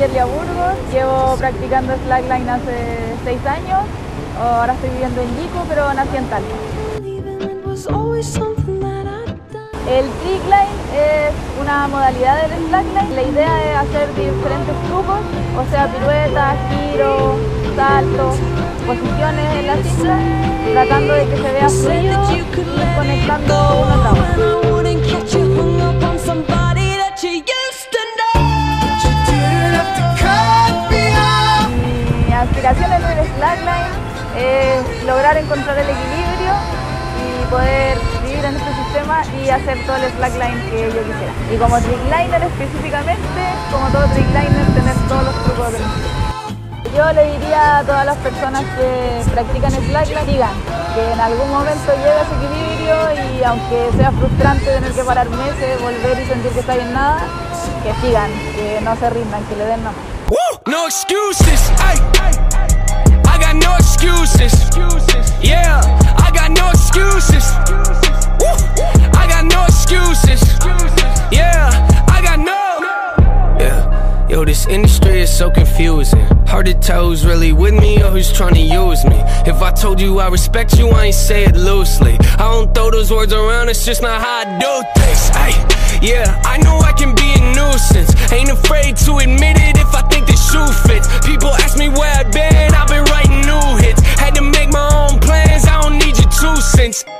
Delia Burgos, llevo practicando slackline hace 6 años, ahora estoy viviendo en Yico, pero nací en Talca. El trickline es una modalidad del slackline. La idea es hacer diferentes trucos, o sea, piruetas, giros, saltos, posiciones en la cinta, tratando de que se vea fluido y conectando uno a otro. Mi aspiración en el slackline es lograr encontrar el equilibrio y poder vivir en este sistema y hacer todo el slackline que yo quisiera. Y como trickliner específicamente, como todo trickliner, tener todos los trucos del mundo. Yo le diría a todas las personas que practican slackline, digan que en algún momento llega ese equilibrio y aunque sea frustrante tener que parar meses, volver y sentir que está bien nada, que sigan, que no se rindan, que le den nomás. No excuses, ay. I got no excuses. Yeah, I got no excuses. I got no excuses. Yeah, I got no. Yeah, yo, this industry is so confusing. Hard to tell who's really with me or who's trying to use me. If I told you I respect you, I ain't say it loosely. I don't throw those words around, it's just not how I do things. Ay, yeah, I know I can be a nuisance. Ain't afraid to admit it if I think the shoe fits. People ask me where I've been writing new hits. Had to make my own plans, I don't need your 2 cents.